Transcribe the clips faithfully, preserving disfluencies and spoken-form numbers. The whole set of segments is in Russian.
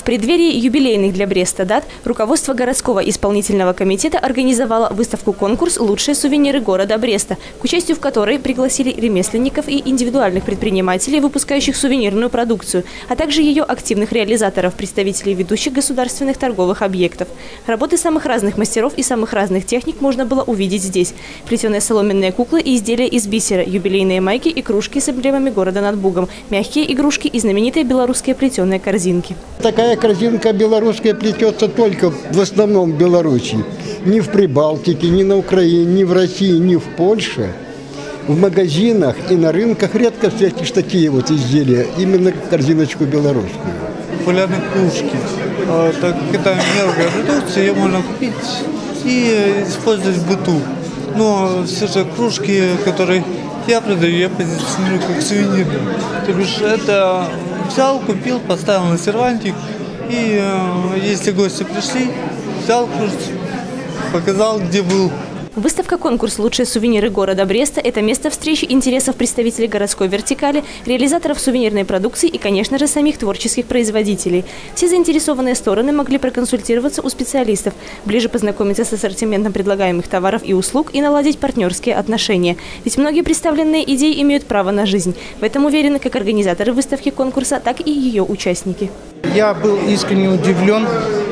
В преддверии юбилейных для Бреста дат руководство городского исполнительного комитета организовало выставку-конкурс «Лучшие сувениры города Бреста», к участию в которой пригласили ремесленников и индивидуальных предпринимателей, выпускающих сувенирную продукцию, а также ее активных реализаторов, представителей ведущих государственных торговых объектов. Работы самых разных мастеров и самых разных техник можно было увидеть здесь. Плетеные соломенные куклы и изделия из бисера, юбилейные майки и кружки с эмблемами города над Бугом, мягкие игрушки и знаменитые белорусские плетеные корзинки. Такая корзинка белорусская плетется только в основном в Беларуси. Ни в Прибалтике, ни на Украине, ни в России, ни в Польше. В магазинах и на рынках редко встретишь такие вот изделия, именно корзиночку белорусскую. Популярные кружки. Так как это мелкая продукция, ее можно купить и использовать в быту. Но все же кружки, которые я продаю, я позиционирую как сувенирные. То бишь это взял, купил, поставил на сервантик, и э, если гости пришли, взял кружку, показал, где был. Выставка-конкурс «Лучшие сувениры города Бреста» – это место встречи интересов представителей городской вертикали, реализаторов сувенирной продукции и, конечно же, самих творческих производителей. Все заинтересованные стороны могли проконсультироваться у специалистов, ближе познакомиться с ассортиментом предлагаемых товаров и услуг и наладить партнерские отношения. Ведь многие представленные идеи имеют право на жизнь. В этом уверены как организаторы выставки конкурса, так и ее участники. Я был искренне удивлен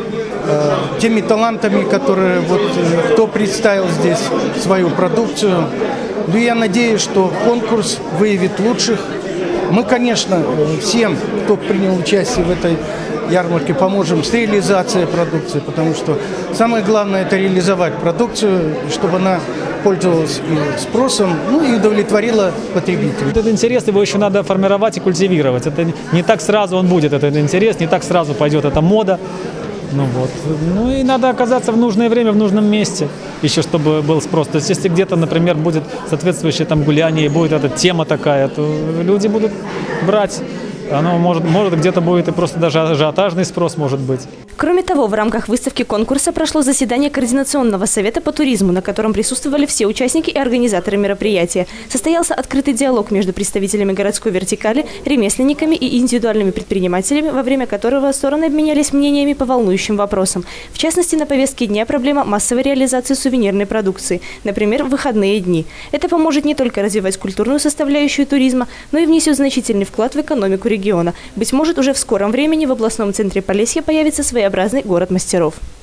теми талантами, которые вот кто представил здесь свою продукцию. Ну, я надеюсь, что конкурс выявит лучших. Мы, конечно, всем, кто принял участие в этой ярмарке, поможем с реализацией продукции, потому что самое главное – это реализовать продукцию, чтобы она пользовалась и спросом, ну и удовлетворила потребителей. Этот интерес его еще надо формировать и культивировать. Это не так сразу он будет, этот интерес, не так сразу пойдет эта мода. Ну вот. Ну и надо оказаться в нужное время, в нужном месте, еще чтобы был спрос. То есть если где-то, например, будет соответствующее там гуляние, и будет эта тема такая, то люди будут брать. Оно может, может где-то будет и просто даже ажиотажный спрос может быть. Кроме того, в рамках выставки конкурса прошло заседание Координационного совета по туризму, на котором присутствовали все участники и организаторы мероприятия. Состоялся открытый диалог между представителями городской вертикали, ремесленниками и индивидуальными предпринимателями, во время которого стороны обменялись мнениями по волнующим вопросам. В частности, на повестке дня проблема массовой реализации сувенирной продукции, например, в выходные дни. Это поможет не только развивать культурную составляющую туризма, но и внесет значительный вклад в экономику региона. Быть может, уже в скором времени в областном центре Полесья появится своеобразный город мастеров.